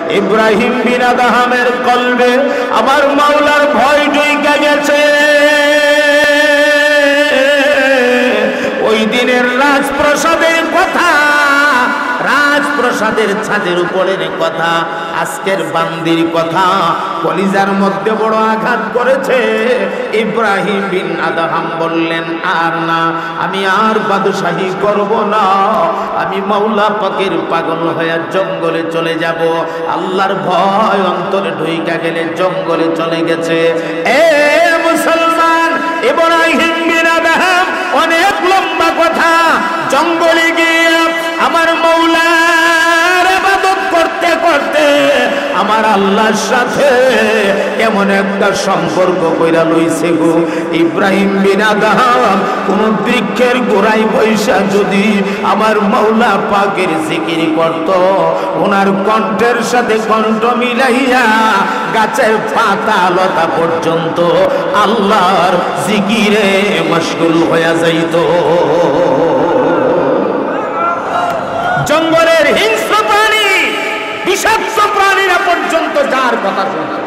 ইব্রাহিম বিন আদহামের কলবে আমার মাওলার ভয় ঢুকে গেছে। ওই দিনের রাজপ্রাসাদের কথা, রাজপ্রাসাদের ছাদের উপরের কথা, আজকের বান্দির কথা কলিজার মধ্যে বড় আঘাত করেছে। ইব্রাহিম বিন আদহাম বললেন, আর না, আমি আর বাদশাহী করব না, আমি মাওলা পাকের পাগল হয়ে জঙ্গলে চলে যাব। আল্লাহর ভয় অন্তরে ঢুইকা গেলে জঙ্গলে চলে গেছে। এ মুসলমান, ইব্রাহিম বিন আদহাম অনেক লম্বা কথা, জঙ্গলে গিয়ে আমার মাওলার ইবাদত করতে করতে আমার আল্লাহর সাথে এমন একটা সম্পর্ক কইরা লইছে গো। ইব্রাহিম বিন আদহাম কোন বৃক্ষের গোড়ায় বৈশা যদি আমার মাওলা পাকের জিকির করত, ওনার কণ্ঠের সাথে কণ্ঠ মিলাইয়া গাছের পাতা লতা পর্যন্ত আল্লাহর জিকিরে মশগুল হয়ে যাইত। জঙ্গলের হিংস্র প্রাণী, বিষাক্ত প্রাণীরা পর্যন্ত যার কথা শুনছে।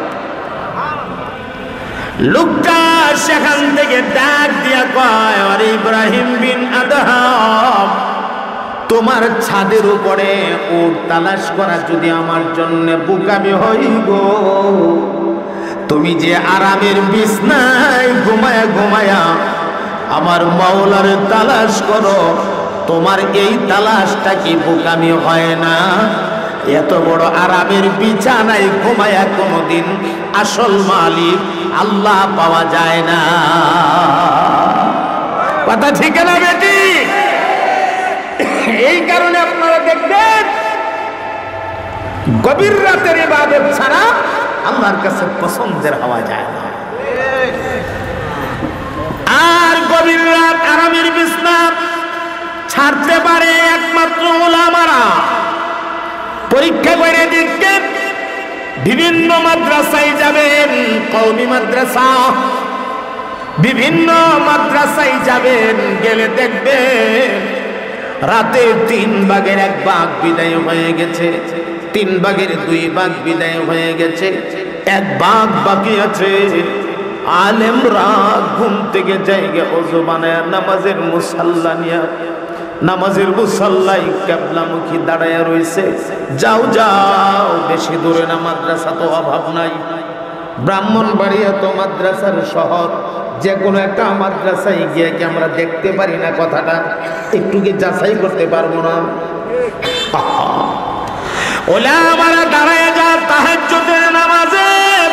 লোকটা সেখান থেকে ডাক দিয়া কয়, আরে ইব্রাহিম বিন আদহাম, তোমার ছাদের উপরে উট তালাশ করা যদি আমার জন্য বোকামি হইব, তুমি যে আরামের বিছনায় ঘুমায়া ঘুমায়া আমার মাওলার তালাশ করো, তোমার এই তালাশটা কি বোকামি হয় না? এত বড় আরামের বিছানায় ঘুমায়া কোনদিন আসল মালিক আল্লাহ পাওয়া যায় না। কথা ঠিক না বেটি? এই কারণে আপনারা দেখবেন গভীর রাতের ইবাদত ছাড়া আল্লাহর কাছে পছন্দের হওয়া যায় না। আর গভীর রাত আরামের বিছনা ছাড়তে পারে একমাত্র উলামারা। পরীক্ষা করে দেখবেন, বিভিন্ন মাদ্রাসায় যাবেন, কওমি মাদ্রাসা, বিভিন্ন মাদ্রাসায় যাবেন, গেলে দেখবেন রাতে 3 ভাগের 1 ভাগ বিদায় হয়ে গেছে, 3 ভাগের 2 ভাগ বিদায় হয়ে গেছে, 1 ভাগ বাকি আছে। আলেমরা ঘুম থেকে জায়গা ওযু বানায় নামাজের মুসাল্লা নিয়া, নামাজের মুসাল্লায় কিবলামুখী দাঁড়ায়া রইছে। যাও যাও, বেশি দূরে না, মাদ্রাসা তো অভাব নাই। ব্রাহ্মণবাড়িয়া তো মাদ্রাসার শহর, যে কোনো একটা মাদ্রাসায় গিয়ে কি আমরা দেখতে পারি না কথাটা? একটু কি যাচাই করতে পারবো না? ওলামারা দাঁড়ায় যা তাহাজ্জুদের নামাজে,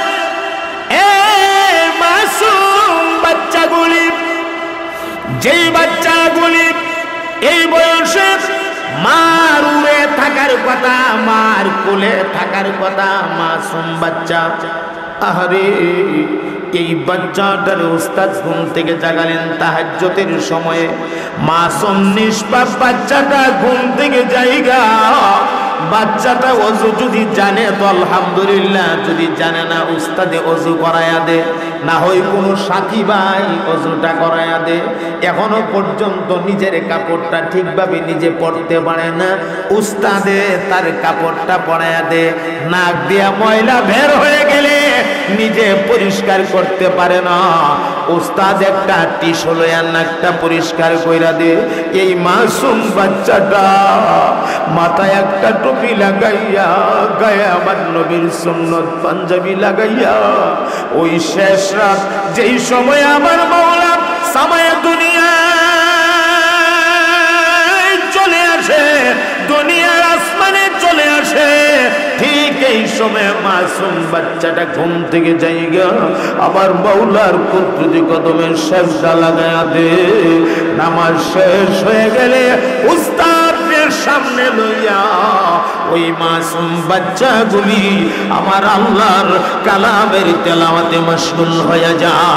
এই মাসুম বাচ্চাগুলি, যেই বাচ্চাগুলি এই বয়সে মার উড়ে থাকার কথা, মার কোলে থাকার কথা, মাসুম বাচ্চা, আহারে এই বাচ্চাটার উস্তাদ ঘুম থেকে জাগালেন তাহাজ্জুদের সময়ে। মাসুম নিষ্পাপ বাচ্চাটা ঘুম থেকে জায়গা, বাচ্চাটা ওযু যদি জানে তো আলহামদুলিল্লাহ, যদি জানে না উস্তাদে ওযু করায়া দে, না হয় কোনো সাথী ভাই ওযুটা করায়া দে। এখনো পর্যন্ত নিজের কাপড়টা ঠিকভাবে নিজে পরতে পারে না, উস্তাদে তার কাপড়টা পরায়া দে। নাক দিয়া ময়লা বের হয়ে গেলে নিজে পরিষ্কার করতে পারে না, উস্তাদ একটা টিস্যু লইয়া নাকটা পরিষ্কার কইরা দে। এই মাসুম বাচ্চাটা মাথায় একটা টুপি লাগাইয়া, গায়ে আমার নবীর সুন্নত পাঞ্জাবি লাগাইয়া, ওই শেষ রাত যেই সময় আমার মাওলা সামায়ে দুনিয়া চলে আসে, দুনিয়ার আসমানে চলে আসে, ঠিক এই সময় মাসুম বাচ্চাটা ঘুম থেকে জায়গা আবার মাওলার কুদরতি কদমের সেজদা লাগায়া দে। নামাজ শেষ হয়ে গেলে উস্তাদের সামনে লইয়া ওই মাসুম বাচ্চাগুলি আমার আল্লাহর কালামের তেলাওয়াতে মশগুল হয়ে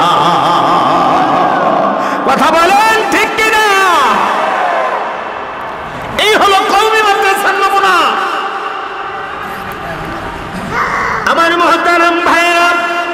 যায়। কথা বলেন ঠিক কিনা? এই হলো কওমি মাদ্রাসার নমুনা। আমার মুহতারাম ভাইরা,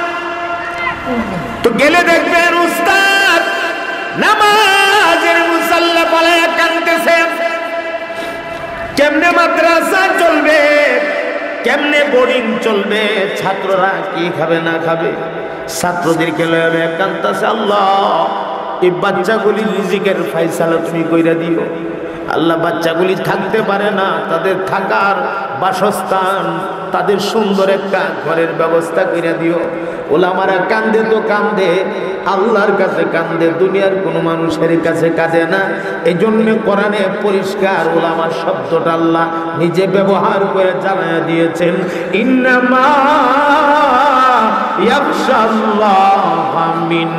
তো গেলে দেখবেন উস্তাদ নামাজের মুসাল্লা পালায়া কাঁদতেছে। কেমনে মাদ্রাসা চলবে, কেমনে বোর্ডিং চলবে, ছাত্ররা কি খাবে না খাবে। ছাত্রদেরকে লয়ে কান্তাছে, আল্লাহ এই বাচ্চাগুলি রিজিকের ফায়সালা তুমি কইরা দিও। আল্লাহ বাচ্চাগুলি থাকতে পারে না, তাদের থাকার বাসস্থান, তাদের সুন্দর একটা ঘরের ব্যবস্থা করে দিও। ওলামারা কান্দে তো কান্দে, আল্লাহর কাছে কান্দে, দুনিয়ার কোনো মানুষের কাছে কাঁদে না। এই জন্য কোরআনে পরিষ্কার ওলামার শব্দটা আল্লাহ নিজে ব্যবহার করে জানায়া দিয়েছেন, ইন্নামা ইয়াখশাল্লাহা মিন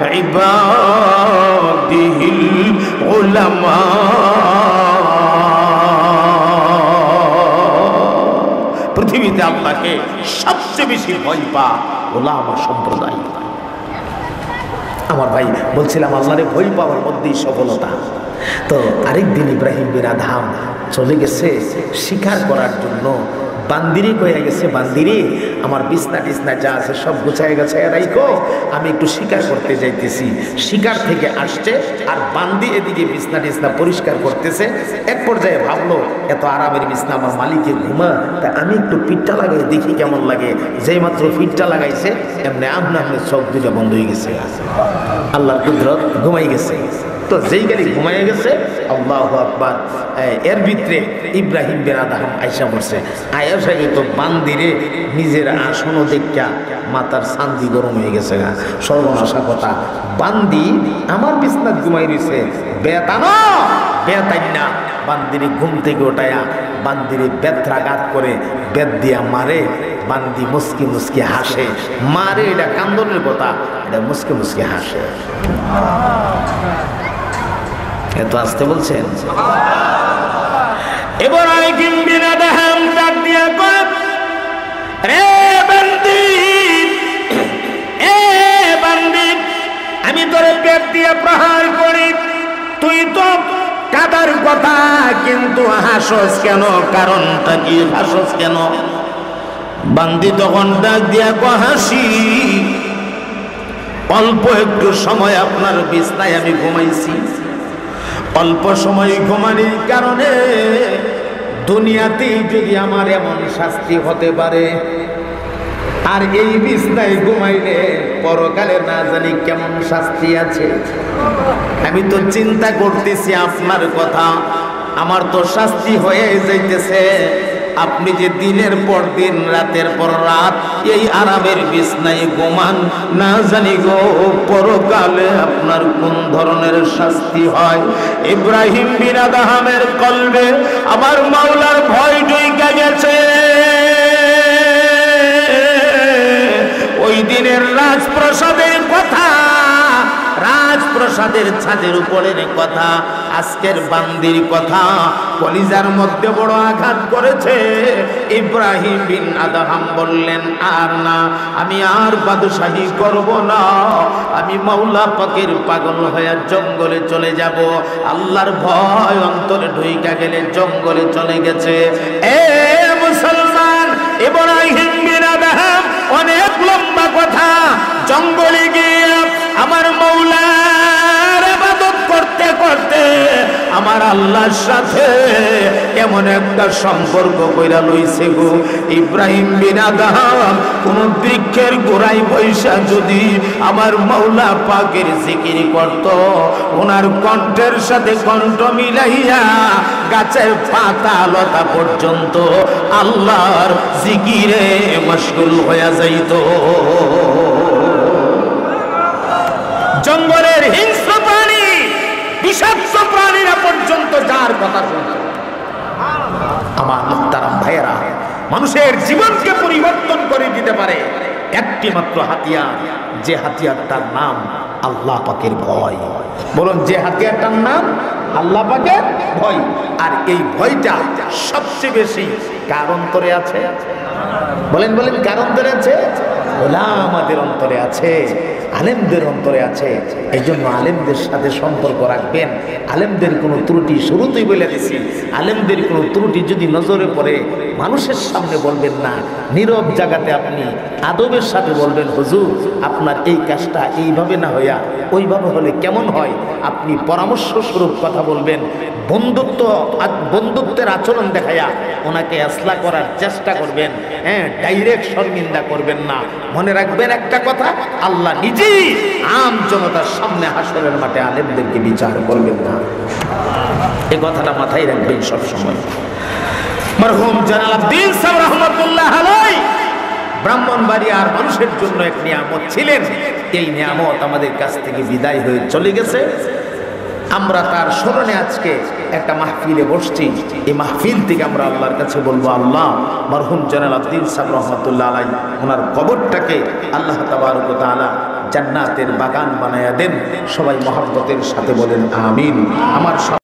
ইবাদিহিল উলামা। পৃথিবীতে আল্লাহকে সবচেয়ে বেশি ভয় পা ওলামা সম্প্রদায়। আমার ভাই বলছিলাম আল্লাহরে ভয় পাওয়ার মধ্যেই সফলতা। তো আরেকদিন ইব্রাহিম বিন আদহাম চলে গেছে শিকার করার জন্য। বান্দিরি কয়ে গেছে, বান্দিরি আমার বিছনা টিছনা যা আছে সব গুছায় গেছে রাইখো, আমি একটু শিকার করতে যাইতেছি। শিকার থেকে আসছে আর বান্দি এদিকে বিছনা টিছনা পরিষ্কার করতেছে। এক পর্যায়ে ভাবলো এত আরামের বিছনা আমার মালিকে ঘুমা, তা আমি একটু পিঠটা লাগাই দেখি কেমন লাগে। যেই মাত্র পিঠটা লাগাইছে এমনি আমনে আমনে চোখ দুটো বন্ধ হয়ে গেছে, আল্লাহর কুদরত, ঘুমাই গেছে। তো যেই গাড়ি ঘুমাইয়া গেছে, আল্লাহু আকবার, এর ভিতরে ইব্রাহিম বিন আদহাম আয়সা পড়ছে। আয়সা তো বান্দিরে নিজের আসন দেখা মাথার শান্তি গরম হয়ে গেছে। সর্বনাশা কথা, বান্দি আমার বিছনাত ঘুমাই রয়েছে, বেতানো বেতাই না। বান্দিরে ঘুম থেকে ওঠায়া বান্দিরে বেত্রাঘাত করে বেত দিয়া মারে। বান্দি মুসকি মুসকি হাসে, মারে এটা কান্দনের কথা, এটা মুসকি মুসকি হাসে। এত আসতে বলছেন। এবার ইব্রাহিম বিন আদহাম ডাক দিয়া কয়, রে বান্দি, এ বান্দি, আমি তোরে পেট দিয়ে প্রহার করি, তুই তো কাদার কথা কিন্তু হাসস কেন? কারণটা কি, হাসস কেন? বান্দি তখন ডাক দিয়া কয়, হাসি অল্প একটু সময় আপনার বিছনায় আমি ঘুমাইছি। অল্প সময় ঘুমানির কারণে দুনিয়াতেই যদি আমার এমন শাস্তি হতে পারে, আর এই বিছনায় ঘুমাইলে পরকালে না জানি কেমন শাস্তি আছে। আমি তো চিন্তা করতেছি আপনার কথা, আমার তো শাস্তি হয়ে যাইতেছে। আপনি যে দিনের পর দিন রাতের পর রাত এই আরামের বিছনায় ঘুমান, না জানি গো পরকালে আপনার কোন ধরনের শাস্তি হয়। ইব্রাহিম বিন আদহামের কলবে আমার মাওলার ভয় ঢুইকা গেছে। ওই দিনের রাজপ্রাসাদের কথা, রাজপ্রাসাদের ছাদের উপরের কথা, আজকের বান্দির কথা কলিজার মধ্যে বড় আঘাত করেছে। ইব্রাহিম বিন আদহাম বললেন, আর না, আমি আর বাদশাহী করব না, আমি মাওলা পাকের পাগল হয়ে জঙ্গলে চলে যাব। আল্লাহর ভয় অন্তরে ঢুইকা গেলে জঙ্গলে চলে গেছে। এ মুসলমান, ইব্রাহিম বিন আদহাম অনেক লম্বা কথা, জঙ্গলে গিয়ে আমার মাওলার ইবাদত করতে করতে আমার আল্লাহর সাথে এমন একটা সম্পর্ক কইরা লইছে গো। ইব্রাহিম বিন আদহাম কোন বৃক্ষের গোড়ায় বৈশা যদি আমার মাওলা পাকের জিকির করত, ওনার কণ্ঠের সাথে কণ্ঠ মিলাইয়া গাছের পাতা লতা পর্যন্ত আল্লাহর জিকিরে মশগুল হয়ে যাইত। জঙ্গলের হিংস্র প্রাণী, বিষাক্ত প্রাণীরা পর্যন্ত যার কথা শুনছে। আমার মুহতারাম ভাইয়েরা, মানুষের জীবনকে পরিবর্তন করে দিতে পারে একটি মাত্র হাতিয়ার, যে হাতিয়ারটার নাম আল্লাহ পাকের ভয়। বলুন, যে হাতিয়ারটার নাম আল্লাহ পাকের ভয়। আর এই ভয়টা সবচেয়ে বেশি কার অন্তরে আছে? বলেন বলেন, কার অন্তরে আছে? ওলামাদের অন্তরে আছে। আলেমদের অন্তরে আছে। এই জন্য আলেমদের সাথে সম্পর্ক রাখবেন। আলেমদের কোনো ত্রুটি শুরুতেই বলে দিছি, আলেমদের কোনো ত্রুটি যদি নজরে পড়ে মানুষের সামনে বলবেন না, নীরব জায়গাতে আপনি আদবের সাথে বলবেন, হুজুর আপনার এই কাজটা এইভাবে না হইয়া ওইভাবে হলে কেমন হয়, আপনি পরামর্শ স্বরূপ কথা বলবেন। বন্ধুত্বের আচরণ দেখাইয়া ওনাকে আসলা করার চেষ্টা করবেন। হ্যাঁ, ডাইরেক্ট শর্মিন্দা করবেন না। মনে রাখবেন একটা কথা, আল্লাহ নিজেই আম জনতার সামনে হাসরের মাঠে আলেমদেরকে বিচার করবেন না। এই কথাটা মাথায় রাখবেন সবসময়। মরহুম জালালউদ্দিন সাহেব রহমাতুল্লাহ আলাইহি ব্রাহ্মণবাড়িয়ার মানুষের জন্য এক নিয়ামত ছিলেন। এই নিয়ামত আমাদের কাছ থেকে বিদায় হয়ে চলে গেছে। আমরা তার স্মরণে আজকে একটা মাহফিলে বসছি। এই মাহফিল থেকে আমরা আল্লাহর কাছে বলবো, আল্লাহ মরহুম জালালউদ্দিন সাহেব রহমাতুল্লাহ আলাইহি ওনার কবরটাকে আল্লাহ তাবারক ওয়া তাআলা জান্নাতের বাগান বানায়া দেন। সবাই মহব্বতের সাথে বলেন আমিন। আমার